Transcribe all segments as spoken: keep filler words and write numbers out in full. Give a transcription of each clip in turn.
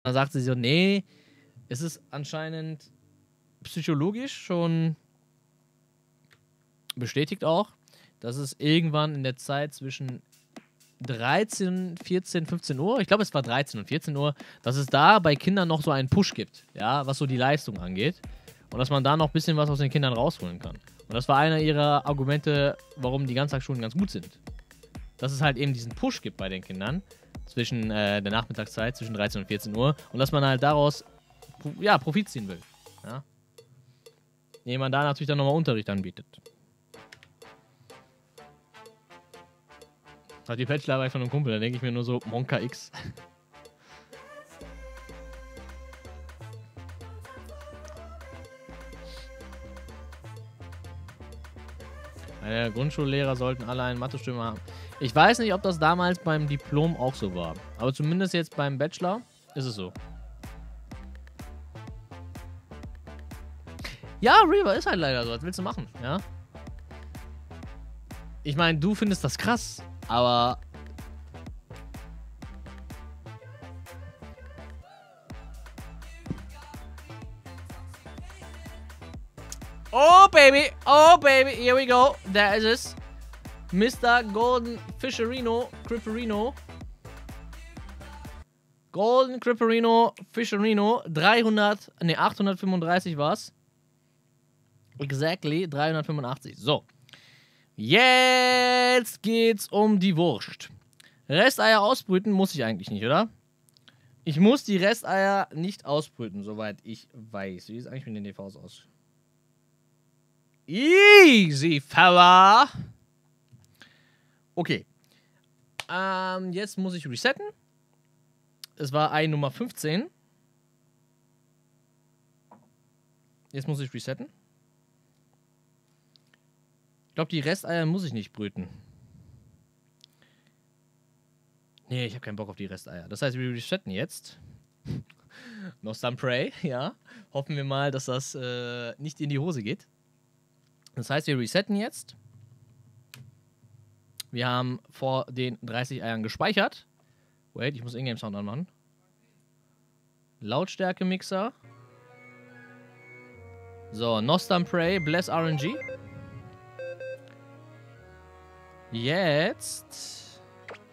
Dann sagt sie so, nee, es ist anscheinend psychologisch schon bestätigt auch, dass es irgendwann in der Zeit zwischen dreizehn, vierzehn, fünfzehn Uhr, ich glaube es war dreizehn und vierzehn Uhr, dass es da bei Kindern noch so einen Push gibt, ja, was so die Leistung angeht. Und dass man da noch ein bisschen was aus den Kindern rausholen kann. Und das war einer ihrer Argumente, warum die Ganztagsschulen ganz gut sind. Dass es halt eben diesen Push gibt bei den Kindern zwischen äh, der Nachmittagszeit, zwischen dreizehn und vierzehn Uhr. Und dass man halt daraus ja, Profit ziehen will. Ja? Indem man da natürlich dann nochmal Unterricht anbietet. Das hat die Bachelorarbeit von einem Kumpel, da denke ich mir nur so, Monka X. Meine Grundschullehrer sollten alle einen Mathe-Stimme haben. Ich weiß nicht, ob das damals beim Diplom auch so war. Aber zumindest jetzt beim Bachelor ist es so. Ja, Reaver ist halt leider so. Was willst du machen, ja? Ich meine, du findest das krass, aber... Oh, baby! Oh, baby! Here we go! There is es. Mister Golden Fischerino, Cripperino. Golden Cripperino, Fischerino. dreihundert, ne, achthundertfünfunddreißig war's. Exactly, dreihundertfünfundachtzig. So. Jetzt geht's um die Wurst. Resteier ausbrüten muss ich eigentlich nicht, oder? Ich muss die Resteier nicht ausbrüten, soweit ich weiß. Wie sieht es eigentlich mit den D Vs aus? Easy, fella. Okay. Ähm, jetzt muss ich resetten. Es war Ei Nummer fünfzehn. Jetzt muss ich resetten. Ich glaube, die Resteier muss ich nicht brüten. Nee, ich habe keinen Bock auf die Resteier. Das heißt, wir resetten jetzt. No some pray, ja. Hoffen wir mal, dass das äh, nicht in die Hose geht. Das heißt, wir resetten jetzt. Wir haben vor den dreißig Eiern gespeichert. Wait, ich muss Ingame-Sound anmachen. Lautstärke-Mixer. So, Nostam Prey, Bless R N G. Jetzt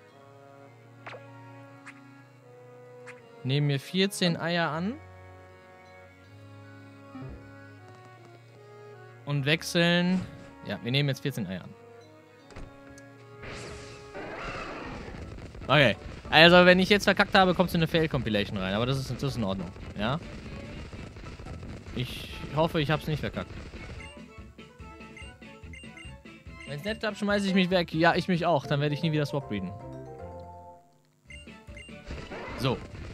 nehmen wir vierzehn Eier an und wechseln. Ja, wir nehmen jetzt vierzehn Eier an. Okay, also wenn ich jetzt verkackt habe, kommt es in eine Fail-Compilation rein, aber das ist, das ist in Ordnung, ja? Ich hoffe, ich habe es nicht verkackt. Wenn es nicht klappt, schmeiße ich mich weg. Ja, ich mich auch. Dann werde ich nie wieder Swap breeden. So.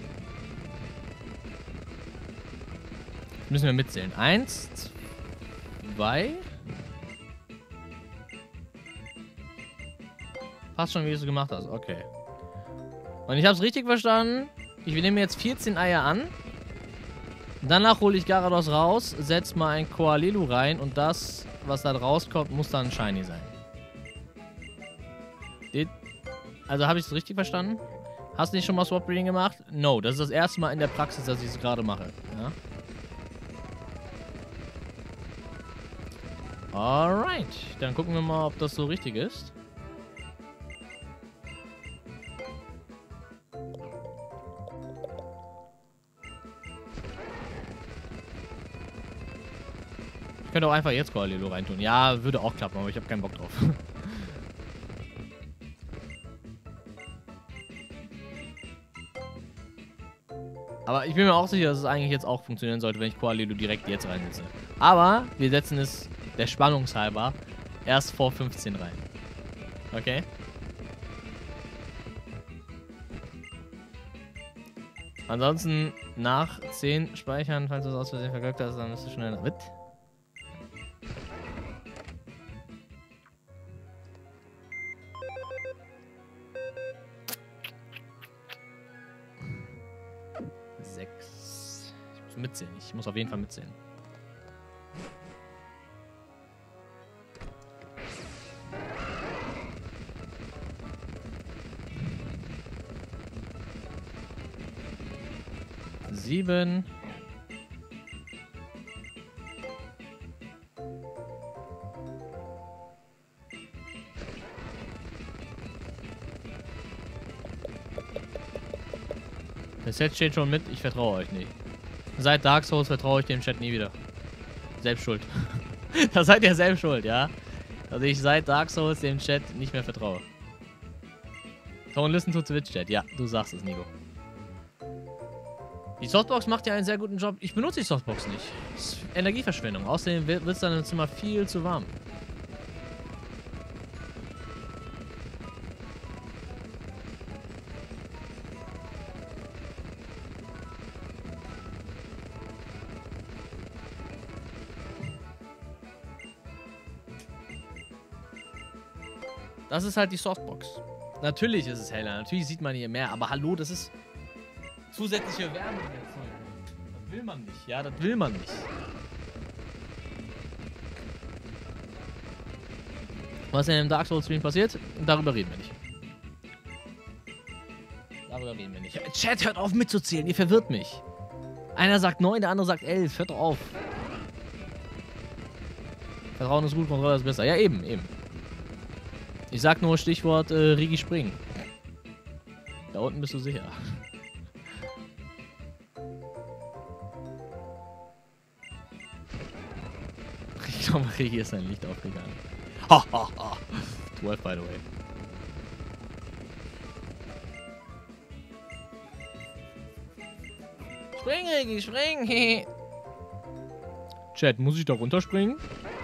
Müssen wir mitzählen. Eins, zwei. Passt schon, wie du es gemacht hast. Okay. Und ich habe es richtig verstanden. Ich nehme jetzt vierzehn Eier an. Danach hole ich Gyarados raus, setze mal ein Koalelu rein und das, was da rauskommt, muss dann Shiny sein. Also habe ich es richtig verstanden? Hast du nicht schon mal Swap Breeding gemacht? No, das ist das erste Mal in der Praxis, dass ich es gerade mache. Ja? Alright, dann gucken wir mal, ob das so richtig ist. Ich könnte auch einfach jetzt Koalelu reintun. Ja, würde auch klappen, aber ich habe keinen Bock drauf. Aber ich bin mir auch sicher, dass es eigentlich jetzt auch funktionieren sollte, wenn ich Koalelu direkt jetzt reinsetze. Aber wir setzen es der Spannungshalber erst vor fünfzehn rein. Okay? Ansonsten nach zehn speichern, falls du es aus Versehen vergögt hast, dann bist du schneller mit. sechs. Ich muss mitzählen. Ich muss auf jeden Fall mitzählen. sieben. Das Set steht schon mit, ich vertraue euch nicht. Seit Dark Souls vertraue ich dem Chat nie wieder. Selbst schuld. Da seid ihr selbst schuld, ja? Also ich seit Dark Souls dem Chat nicht mehr vertraue. Don't listen to Twitch Chat. Ja, du sagst es, Nico. Die Softbox macht ja einen sehr guten Job. Ich benutze die Softbox nicht. Das ist Energieverschwendung. Außerdem wird es dann im Zimmer viel zu warm. Das ist halt die Softbox. Natürlich ist es heller, natürlich sieht man hier mehr, aber hallo, das ist zusätzliche Wärme. Das will man nicht, ja, das will man nicht. Was in dem Dark Souls Stream passiert, darüber reden wir nicht. Darüber reden wir nicht. Chat, hört auf mitzuzählen, ihr verwirrt mich. Einer sagt neun, der andere sagt elf, hört doch auf. Vertrauen ist gut, Kontrolle ist besser. Ja, eben, eben. Ich sag nur Stichwort äh, Rigi springen. Da unten bist du sicher. Ich glaube, Rigi ist sein Licht aufgegangen. Ha, ha, ha. zwölf, by the way. Spring, Rigi, spring! Chat, muss ich da runterspringen?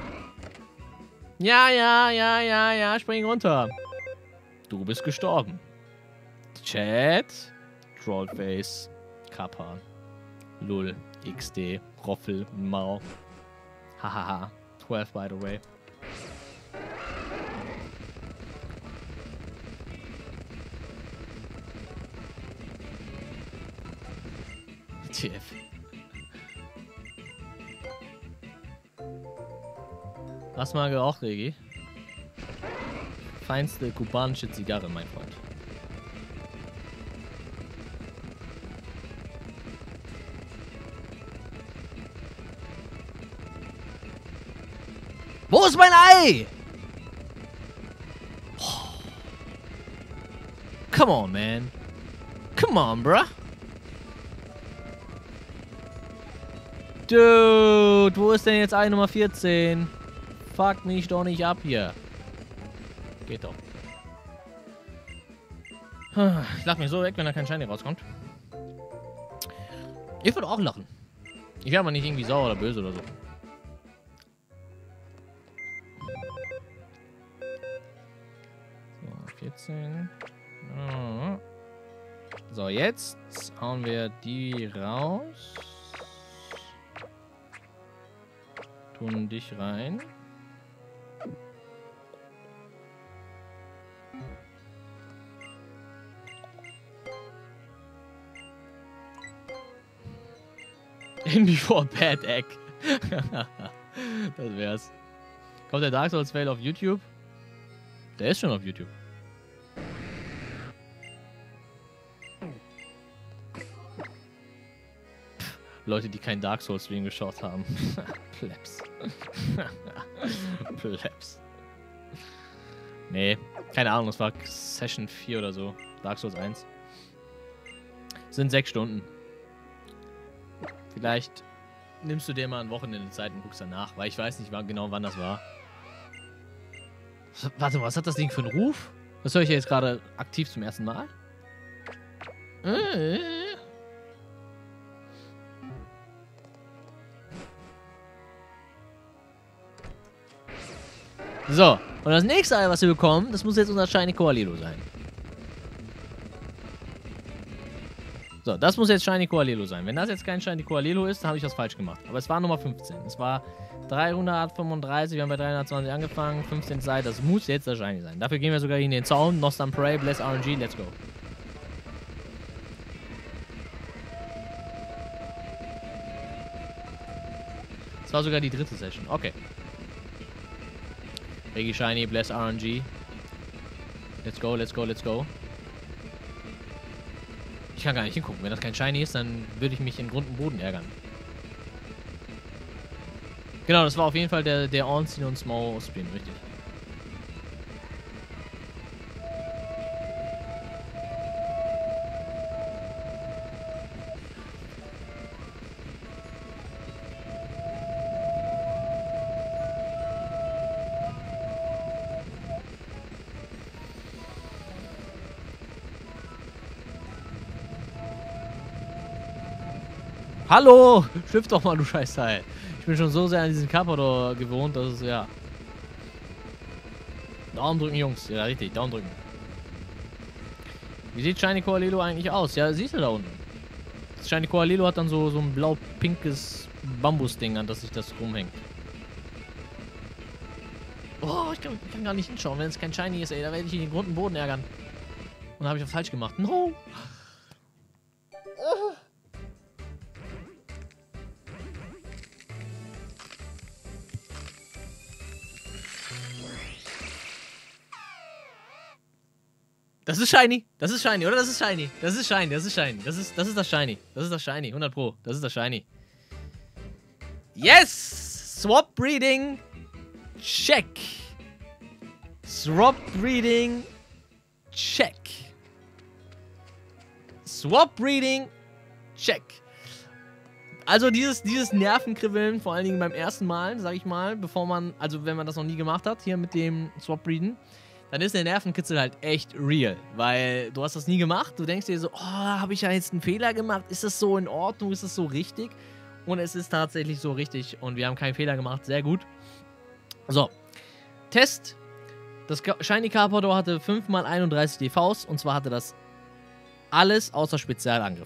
Ja, ja, ja, ja, ja, spring runter. Du bist gestorben. Chat. Trollface. Kappa. Lull. X D. Roffel. Mau. Hahaha. zwölf, by the way. T F. Was mag er auch, Regi? Feinste kubanische Zigarre, mein Freund. Wo ist mein Ei? Oh. Come on, man. Come on, bruh. Dude, wo ist denn jetzt Ei Nummer vierzehn? Fuck mich doch nicht ab hier. Geht doch. Ich lach mich so weg, wenn da kein Shiny rauskommt. Ich würde auch lachen. Ich wäre aber nicht irgendwie sauer oder böse oder so. So, vierzehn. So, jetzt hauen wir die raus. Tun dich rein. In before bad egg. Das wär's. Kommt der Dark Souls Fail auf YouTube? Der ist schon auf YouTube. Leute, die keinen Dark Souls Stream geschaut haben. Plebs. Plebs. Nee, keine Ahnung, das war Session vier oder so. Dark Souls eins. Sind sechs Stunden. Vielleicht nimmst du dir mal ein Wochenende Zeit und guckst danach, weil ich weiß nicht genau, wann das war. Warte mal, was hat das Ding für einen Ruf? Das höre ich ja jetzt gerade aktiv zum ersten Mal. So, und das nächste Ei, was wir bekommen, das muss jetzt unser Shiny Koalilo sein. So, das muss jetzt Shiny Koalilo sein. Wenn das jetzt kein Shiny Koalilo ist, dann habe ich was falsch gemacht. Aber es war Nummer fünfzehn. Es war dreihundertfünfunddreißig, wir haben bei dreihundertzwanzig angefangen, fünfzehn Seiten, das muss jetzt der Shiny sein. Dafür gehen wir sogar in den Zaun. Nostam Prey, Bless R N G, let's go. Das war sogar die dritte Session, okay. Regi Shiny, Bless R N G. Let's go, let's go, let's go. Ich kann gar nicht hingucken. Wenn das kein Shiny ist, dann würde ich mich in Grund und Boden ärgern. Genau, das war auf jeden Fall der, der Ornstein und Small Spin, richtig. Hallo! Schiff doch mal, du Scheißteil. Ich bin schon so sehr an diesen Carpador gewohnt, dass es, ja... Daumen drücken, Jungs. Ja, richtig, Daumen drücken. Wie sieht Shiny Coalelo eigentlich aus? Ja, siehst du da unten. Das Shiny Coalelo hat dann so, so ein blau-pinkes Bambusding, an das sich das rumhängt. Oh, ich kann, ich kann gar nicht hinschauen, wenn es kein Shiny ist, ey. Da werde ich in den Grund und Boden ärgern. Und da habe ich was falsch gemacht. No! Das ist Shiny. Das ist Shiny, oder? Das ist Shiny. Das ist Shiny. Das ist Shiny. Das ist, das ist das Shiny. Das ist das Shiny. hundert Pro. Das ist das Shiny. Yes! Swap Breeding. Check. Swap Breeding. Check. Swap Breeding. Check. Also dieses, dieses Nervenkribbeln, vor allen Dingen beim ersten Mal, sag ich mal, bevor man, also wenn man das noch nie gemacht hat, hier mit dem Swap Breeden, dann ist der Nervenkitzel halt echt real, weil du hast das nie gemacht, du denkst dir so, oh, habe ich ja jetzt einen Fehler gemacht, ist das so in Ordnung, ist das so richtig? Und es ist tatsächlich so richtig und wir haben keinen Fehler gemacht, sehr gut. So, Test, das Shiny Carpador hatte fünf mal einunddreißig D Vs und zwar hatte das alles außer Spezialangriff.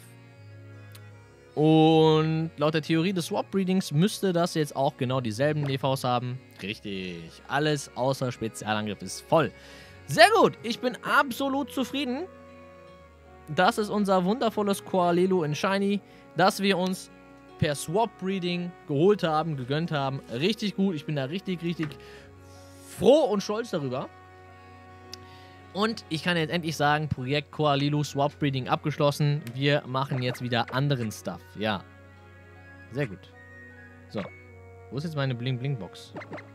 Und laut der Theorie des Swap Breedings müsste das jetzt auch genau dieselben D Vs haben. Richtig. Alles außer Spezialangriff ist voll. Sehr gut. Ich bin absolut zufrieden. Das ist unser wundervolles Coalelo in Shiny, das wir uns per Swap Breeding geholt haben, gegönnt haben. Richtig gut. Ich bin da richtig, richtig froh und stolz darüber. Und ich kann jetzt endlich sagen, Projekt Coalelo Swap Breeding abgeschlossen. Wir machen jetzt wieder anderen Stuff. Ja. Sehr gut. So. Wo ist jetzt meine Bling-Bling-Box?